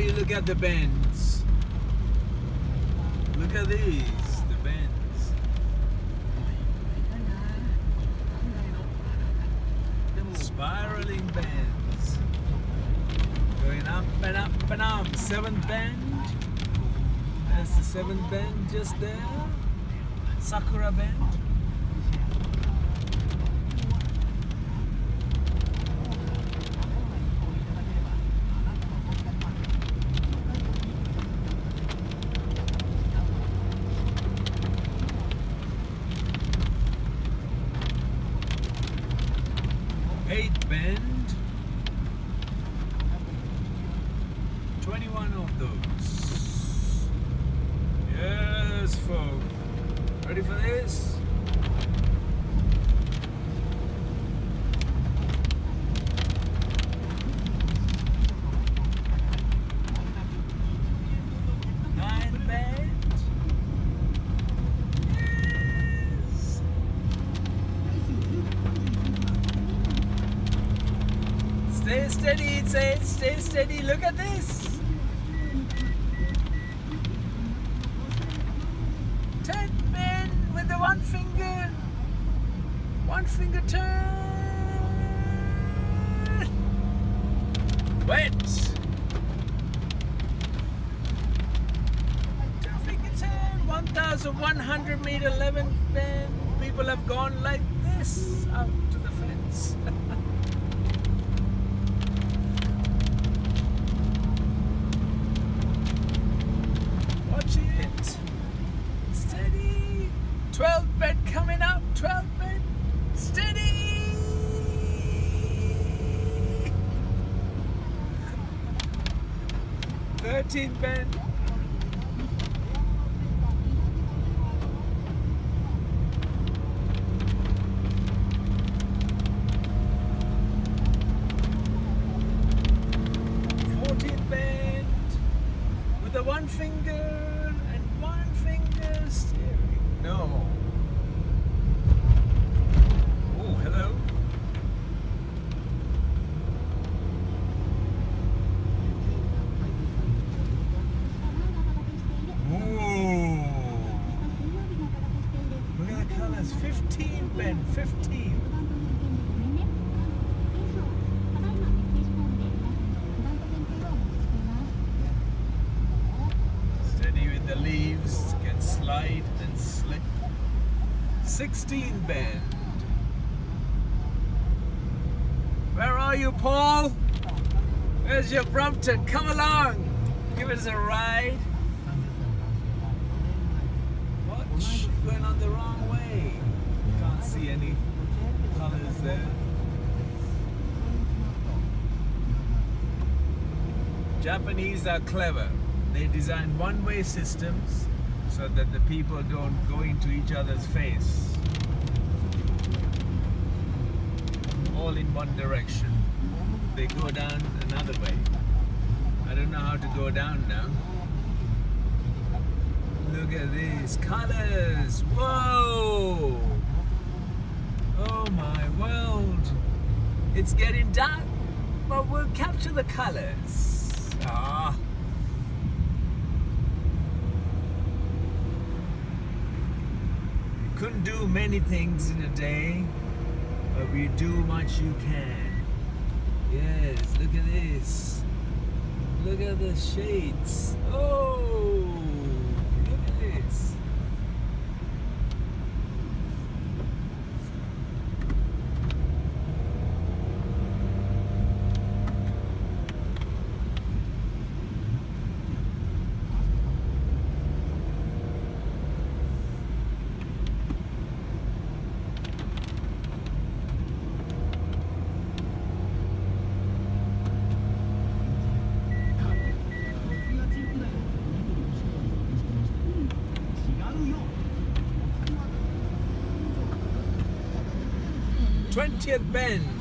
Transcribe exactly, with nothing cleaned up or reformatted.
you look at the bends. Look at these, the bends. Spiraling bends. Going up and up and up. Seventh bend. There's the seventh bend just there. Sakura bend. Eighth bend. twenty-one of those. Yes, folks. Ready for this? Nine bend. Yes. Stay steady, it says. Stay steady. Look at this. Ten men with the one finger. One finger turn. Wet. Two finger turn. one thousand one hundred meter eleven bend. People have gone like this out to the fence. Watch it. Steady. twelve bend coming up. twelve bend. Steady. thirteen bend. fourteen bend. With the one finger and one finger steering. No. Oh, hello. Ooh. Look at the colors. fifteen bend. fifteen. Steady with the leaves, can slide and slip. sixteen bend. Where are you, Paul? Where's your Brompton? Come along. Give us a ride. Watch, you're going on the wrong way. Can't see any colors there. Japanese are clever. They design one-way systems so that the people don't go into each other's face. All in one direction. They go down another way. I don't know how to go down now. Look at these colors. Whoa! Oh my world. It's getting dark, but we'll capture the colors. Ah. Couldn't do many things in a day, but we do much you can. Yes, look at this. Look at the shades. Oh, look at this. twentieth bend.